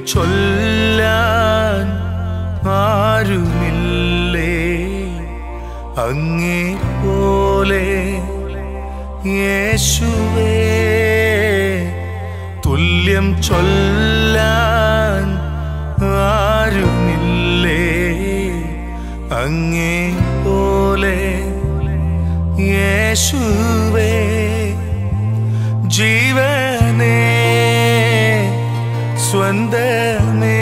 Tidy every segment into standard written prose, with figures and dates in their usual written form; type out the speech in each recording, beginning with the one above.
ചൊല്ലാൻ ആരുമില്ലേ അങ്ങേ പോലെ യേശുവേ, തുല്യം ചൊല്ലാൻ ആരുമില്ലേ അങ്ങേ പോലെ യേശുവേ. ജീവനേ സ്വന്തമേ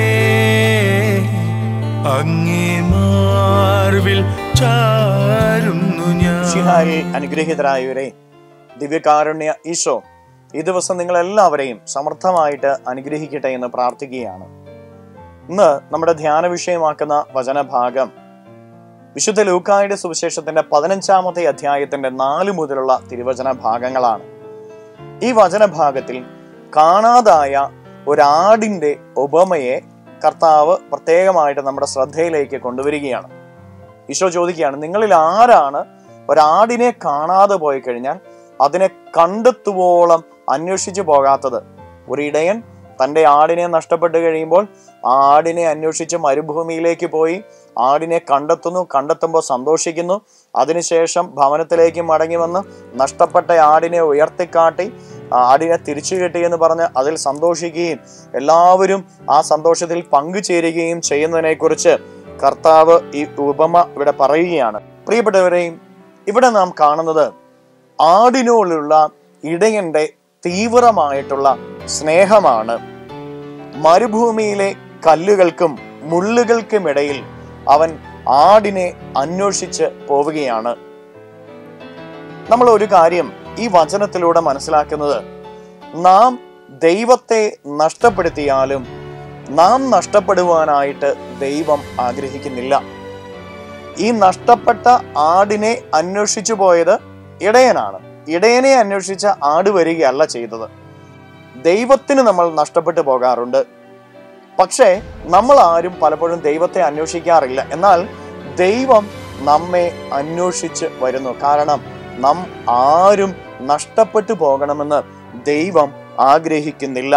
അങ്ങേ മാർവിൽ ചാരുന്നു ഞാൻ. അനുഗ്രഹീതരായവരെ, ദിവ്യകാരുണ്യ ഈശോ ഈ ദിവസം നിങ്ങളെല്ലാവരെയും സമർത്ഥമായിട്ട് അനുഗ്രഹിക്കട്ടെ എന്ന് പ്രാർത്ഥിക്കുകയാണ്. ഇന്ന് നമ്മുടെ ധ്യാന വിഷയമാക്കുന്ന വചനഭാഗം വിശുദ്ധ ലൂക്കായുടെ സുവിശേഷത്തിന്റെ 15-ാമത്തെ അധ്യായത്തിന്റെ 4 മുതലുള്ള തിരുവചന ഭാഗങ്ങളാണ്. ഈ വചനഭാഗത്തിൽ കാണാതായ ഒരാടിന്റെ ഉപമയെ കർത്താവ് പ്രത്യേകമായിട്ട് നമ്മുടെ ശ്രദ്ധയിലേക്ക് കൊണ്ടുവരികയാണ്. ഈശോ ചോദിക്കുകയാണ്, നിങ്ങളിൽ ആരാണ് ഒരാടിനെ കാണാതെ പോയി കഴിഞ്ഞാൽ അതിനെ കണ്ടെത്തുവോളം അന്വേഷിച്ചു പോകാത്തത്? ഒരിടയൻ തൻ്റെ ആടിനെ നഷ്ടപ്പെട്ട് കഴിയുമ്പോൾ ആ ആടിനെ അന്വേഷിച്ച് മരുഭൂമിയിലേക്ക് പോയി ആടിനെ കണ്ടെത്തുമ്പോൾ സന്തോഷിക്കുന്നു. അതിനുശേഷം ഭവനത്തിലേക്ക് മടങ്ങി വന്ന് നഷ്ടപ്പെട്ട ആടിനെ ഉയർത്തിക്കാട്ടി ആടിനെ തിരിച്ചു കിട്ടിയെന്ന് പറഞ്ഞ് അതിൽ സന്തോഷിക്കുകയും എല്ലാവരും ആ സന്തോഷത്തിൽ പങ്കുചേരുകയും ചെയ്യുന്നതിനെ കുറിച്ച് കർത്താവ് ഈ ഉപമ ഇവിടെ പറയുകയാണ്. പ്രിയപ്പെട്ടവരെയും, ഇവിടെ നാം കാണുന്നത് ആടിനോടുള്ള ഇടയന്റെ തീവ്രമായിട്ടുള്ള സ്നേഹമാണ്. മരുഭൂമിയിലെ കല്ലുകൾക്കും മുള്ളുകൾക്കുമിടയിൽ അവൻ ആടിനെ അന്വേഷിച്ച് പോവുകയാണ്. നമ്മൾ ഒരു കാര്യം ഈ വചനത്തിലൂടെ മനസ്സിലാക്കുന്നത്, നാം ദൈവത്തെ നഷ്ടപ്പെടുത്തിയാലും നാം നഷ്ടപ്പെടുവാനായിട്ട് ദൈവം ആഗ്രഹിക്കുന്നില്ല. ഈ നഷ്ടപ്പെട്ട ആടിനെ അന്വേഷിച്ചു പോയത് ഇടയനാണ്. ഇടയനെ അന്വേഷിച്ച ആട് വരികയല്ല ചെയ്തത്. ദൈവത്തിന് നമ്മൾ നഷ്ടപ്പെട്ടു പോകാറുണ്ട്. പക്ഷേ നമ്മൾ ആരും പലപ്പോഴും ദൈവത്തെ അന്വേഷിക്കാറില്ല. എന്നാൽ ദൈവം നമ്മെ അന്വേഷിച്ച് വരുന്നു. കാരണം നാം ആരും നഷ്ടപ്പെട്ടു പോകണമെന്ന് ദൈവം ആഗ്രഹിക്കുന്നില്ല.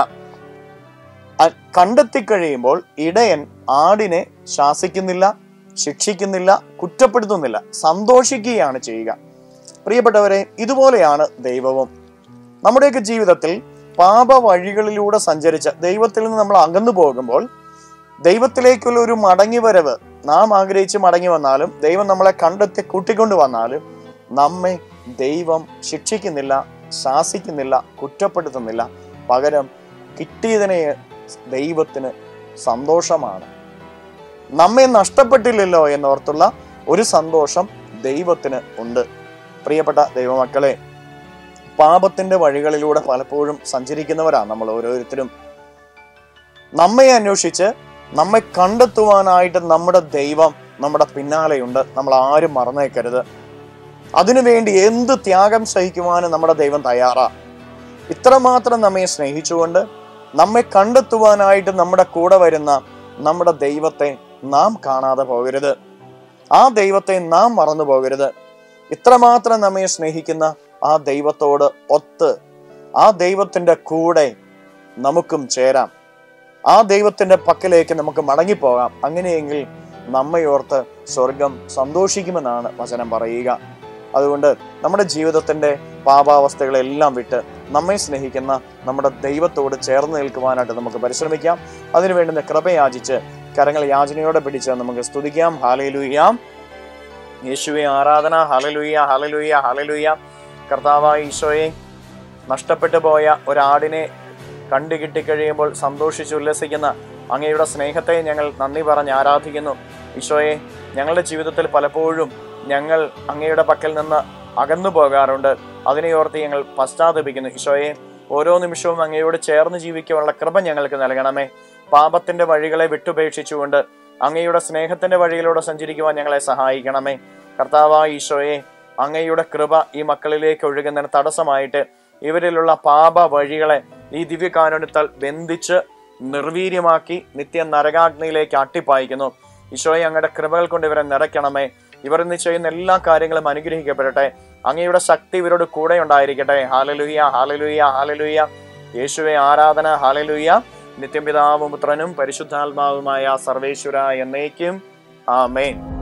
കണ്ടെത്തിക്കഴിയുമ്പോൾ ഇടയൻ ആടിനെ ശാസിക്കുന്നില്ല, ശിക്ഷിക്കുന്നില്ല, കുറ്റപ്പെടുത്തുന്നില്ല, സന്തോഷിക്കുകയാണ് ചെയ്യുക. പ്രിയപ്പെട്ടവരെ, ഇതുപോലെയാണ് ദൈവവും. നമ്മുടെയൊക്കെ ജീവിതത്തിൽ പാപ വഴികളിലൂടെ സഞ്ചരിച്ച് ദൈവത്തിൽ നിന്ന് നമ്മൾ അകന്നു പോകുമ്പോൾ ദൈവത്തിലേക്കുള്ള ഒരു മടങ്ങിവരവ് നാം ആഗ്രഹിച്ച് മടങ്ങി വന്നാലും ദൈവം നമ്മളെ കണ്ടെത്തി കൂട്ടിക്കൊണ്ടു വന്നാലും നമ്മെ ദൈവം ശിക്ഷിക്കുന്നില്ല, ശാസിക്കുന്നില്ല, കുറ്റപ്പെടുത്തുന്നില്ല. പകരം കിട്ടിയതിനെ ദൈവത്തിന് സന്തോഷമാണ്. നമ്മെ നഷ്ടപ്പെട്ടില്ലല്ലോ എന്നോർത്തുള്ള ഒരു സന്തോഷം ദൈവത്തിന് ഉണ്ട്. പ്രിയപ്പെട്ട ദൈവമക്കളെ, പാപത്തിന്റെ വഴികളിലൂടെ പലപ്പോഴും സഞ്ചരിക്കുന്നവരാണ് നമ്മൾ ഓരോരുത്തരും. നമ്മെ അന്വേഷിച്ച് നമ്മെ കണ്ടെത്തുവാനായിട്ട് നമ്മുടെ ദൈവം നമ്മുടെ പിന്നാലെയുണ്ട്. നമ്മൾ ആരും മറന്നേക്കരുത്. അതിനുവേണ്ടി എന്ത് ത്യാഗം സഹിക്കുവാനും നമ്മുടെ ദൈവം തയ്യാറാ. ഇത്രമാത്രം നമ്മെ സ്നേഹിച്ചുകൊണ്ട് നമ്മെ കണ്ടെത്തുവാനായിട്ട് നമ്മുടെ കൂടെ വരുന്ന നമ്മുടെ ദൈവത്തെ നാം കാണാതെ പോകരുത്. ആ ദൈവത്തെ നാം മറന്നു പോകരുത്. ഇത്രമാത്രം നമ്മെ സ്നേഹിക്കുന്ന ആ ദൈവത്തോട് ഒത്ത് ആ ദൈവത്തിന്റെ കൂടെ നമുക്കും ചേരാം. ആ ദൈവത്തിന്റെ പക്കലേക്ക് നമുക്ക് മടങ്ങിപ്പോകാം. അങ്ങനെയെങ്കിൽ നമ്മയോർത്ത് സ്വർഗം സന്തോഷിക്കുമെന്നാണ് വചനം പറയുക. അതുകൊണ്ട് നമ്മുടെ ജീവിതത്തിന്റെ പാപാവസ്ഥകളെല്ലാം വിട്ട് നമ്മെ സ്നേഹിക്കുന്ന നമ്മുടെ ദൈവത്തോട് ചേർന്ന് നിൽക്കുവാനായിട്ട് നമുക്ക് പരിശ്രമിക്കാം. അതിനുവേണ്ടുന്ന കൃപയാചിച്ച് കരങ്ങൾ യാചനയോടെ പിടിച്ച് നമുക്ക് സ്തുതിക്കാം. ഹല്ലേലൂയ, യേശുവേ ആരാധന. ഹല്ലേലൂയ, ഹല്ലേലൂയ, ഹല്ലേലൂയ. കർത്താവായ ഈശോയെ, നഷ്ടപ്പെട്ടു പോയ ഒരാടിനെ കണ്ടു കിട്ടിക്കഴിയുമ്പോൾ സന്തോഷിച്ച് ഉല്ലസിക്കുന്ന അങ്ങയുടെ സ്നേഹത്തെ ഞങ്ങൾ നന്ദി പറഞ്ഞ് ആരാധിക്കുന്നു. ഈശോയെ, ഞങ്ങളുടെ ജീവിതത്തിൽ പലപ്പോഴും ഞങ്ങൾ അങ്ങയുടെ പക്കൽ നിന്ന് അകന്നു പോകാറുണ്ട്. അതിനെ ഓർത്ത് ഞങ്ങൾ പശ്ചാത്തപിക്കുന്നു. ഈശോയെ, ഓരോ നിമിഷവും അങ്ങയോട് ചേർന്ന് ജീവിക്കാനുള്ള കൃപ ഞങ്ങൾക്ക് നൽകണമേ. പാപത്തിന്റെ വഴികളെ വിട്ടുപേക്ഷിച്ചുകൊണ്ട് അങ്ങയുടെ സ്നേഹത്തിന്റെ വഴിയിലൂടെ സഞ്ചരിക്കുവാൻ ഞങ്ങളെ സഹായിക്കണമേ. കർത്താവായ ഈശോയെ, അങ്ങയുടെ കൃപ ഈ മക്കളിലേക്ക് ഒഴുകുന്നതിന് തടസ്സമായിട്ട് ഇവരിലുള്ള പാപ വഴികളെ ഈ ദിവ്യകാരുണ്യത്താൽ ബന്ധിച്ച് നിർവീര്യമാക്കി നിത്യ നരകാഗ്നിയിലേക്ക് അട്ടിപ്പായിക്കുന്നു. ഈശോയെ, അങ്ങയുടെ കൃപകൾ കൊണ്ട് ഇവരെ നിറയ്ക്കണമേ. ഇവർ ഇന്ന് ചെയ്യുന്ന എല്ലാ കാര്യങ്ങളും അനുഗ്രഹിക്കപ്പെടട്ടെ. അങ്ങയുടെ ശക്തി ഇവരോട് കൂടെ ഉണ്ടായിരിക്കട്ടെ. ഹല്ലേലൂയ, ഹല്ലേലൂയ, ഹല്ലേലൂയ. യേശുവേ ആരാധന. ഹല്ലേലൂയ. നിത്യപിതാവും പുത്രനും പരിശുദ്ധാത്മാവുമായ സർവേശ്വര എന്നേക്കും ആമേൻ.